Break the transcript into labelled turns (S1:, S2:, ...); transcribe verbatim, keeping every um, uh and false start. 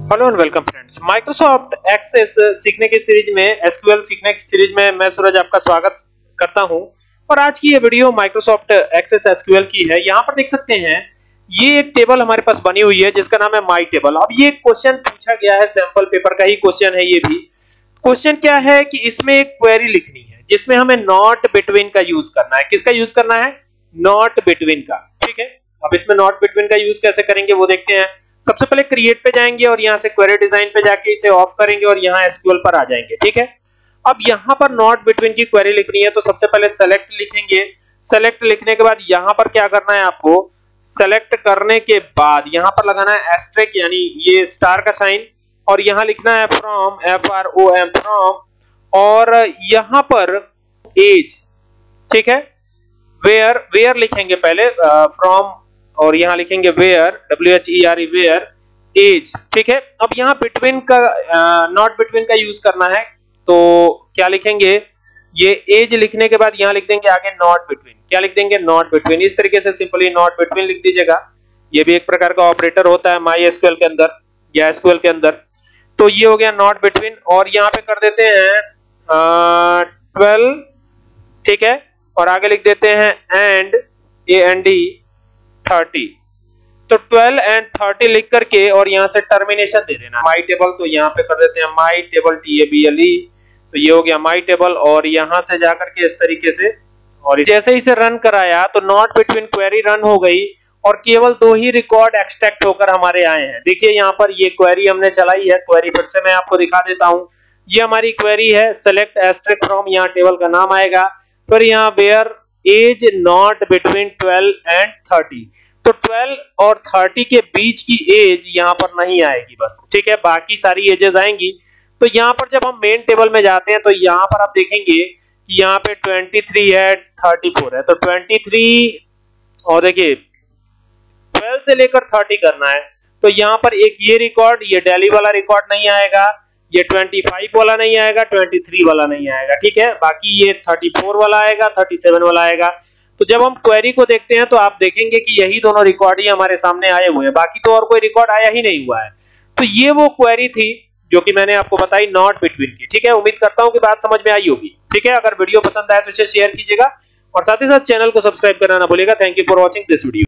S1: Hello and welcome friends. Microsoft Access सीखने की series में एसक्यूएल सीखने की सीरीज में मैं सूरज आपका स्वागत करता हूं। और आज की ये वीडियो माइक्रोसॉफ्ट एक्सेस एसक्यूएल की है। यहां पर देख सकते हैं ये एक टेबल हमारे पास बनी हुई है जिसका नाम है माई टेबल। अब ये क्वेश्चन पूछा गया है, सैंपल पेपर का ही क्वेश्चन है। ये भी क्वेश्चन क्या है कि इसमें एक क्वेरी लिखनी है जिसमें हमें नॉट बिटवीन का यूज करना है। किसका यूज करना है? नॉट बिटवीन का। ठीक है, अब इसमें नॉट बिटवीन का यूज कैसे करेंगे वो देखते हैं। सबसे पहले क्रिएट पे जाएंगे और यहां से क्वेरी डिजाइन पे जाके इसे ऑफ करेंगे और यहां एसक्यूएल पर आ जाएंगे। ठीक है, अब यहां पर नॉट बिटवीन की क्वेरी लिखनी है तो सबसे पहले सेलेक्ट लिखेंगे। सेलेक्ट लिखने के बाद यहां पर क्या करना है आपको? सेलेक्ट करने के बाद यहां पर लगाना है एस्टेरिस्क यानी ये स्टार का साइन और यहां लिखना है from, F R O M from, और यहां पर एज। ठीक है, वेयर वेयर लिखेंगे पहले फ्रॉम और यहां लिखेंगे where, W H E R E where as. ठीक है, अब यहां बिटवीन का नॉट बिटवीन का यूज करना है तो क्या लिखेंगे? ये एज लिखने के बाद यहां लिख देंगे आगे नॉट बिटवीन। क्या लिख देंगे? Not between. इस तरीके से सिंपली नॉट बिटवीन लिख दीजिएगा। ये भी एक प्रकार का ऑपरेटर होता है माई एसक्यूएल के अंदर या एसक्यूएल के अंदर। तो ये हो गया नॉट बिटवीन और यहां पे कर देते हैं ट्वेल्व। ठीक है, और आगे लिख देते हैं and, A N D thirty. तो ट्वेल्व एंड थर्टी लिख करके और यहां से टर्मिनेशन दे देना माई टेबल। तो यहां पे कर देते हैं my table, T A B L E. तो ये हो गया माई टेबल और यहां से जाकर के इस तरीके से, और जैसे ही से रन कराया तो नॉट बिटवीन क्वेरी रन हो गई और केवल दो ही रिकॉर्ड एक्सट्रैक्ट होकर हमारे आए हैं। देखिए यहां पर ये क्वेरी हमने चलाई है। क्वेरी फिर से मैं आपको दिखा देता हूं। ये हमारी क्वेरी है, सेलेक्ट एस्टेरिस्क फ्रॉम, यहां टेबल का नाम आएगा, फिर यहां where age not between twelve and thirty. तो ट्वेल्व और थर्टी के बीच की एज यहां पर नहीं आएगी बस। ठीक है, बाकी सारी एजेस आएंगी। तो यहां पर जब हम मेन टेबल में जाते हैं तो यहां पर आप देखेंगे कि यहां पे तेईस है, चौंतीस है। तो तेईस और देखिए ट्वेल्व से लेकर तीस करना है। तो यहां पर एक ये रिकॉर्ड, ये डेली वाला रिकॉर्ड नहीं आएगा, ये पच्चीस वाला नहीं आएगा, तेईस वाला नहीं आएगा। ठीक है, बाकी ये चौंतीस वाला आएगा, सैंतीस वाला आएगा। तो जब हम क्वेरी को देखते हैं तो आप देखेंगे कि यही दोनों रिकॉर्ड ही हमारे सामने आए हुए हैं, बाकी तो और कोई रिकॉर्ड आया ही नहीं हुआ है। तो ये वो क्वेरी थी जो कि मैंने आपको बताई नॉट बिटवीन की। ठीक है, उम्मीद करता हूं कि बात समझ में आई होगी। ठीक है, अगर वीडियो पसंद आए तो इसे शेयर कीजिएगा और साथ ही साथ चैनल को सब्सक्राइब करना ना भूलिएगा। Thank you for watching this video.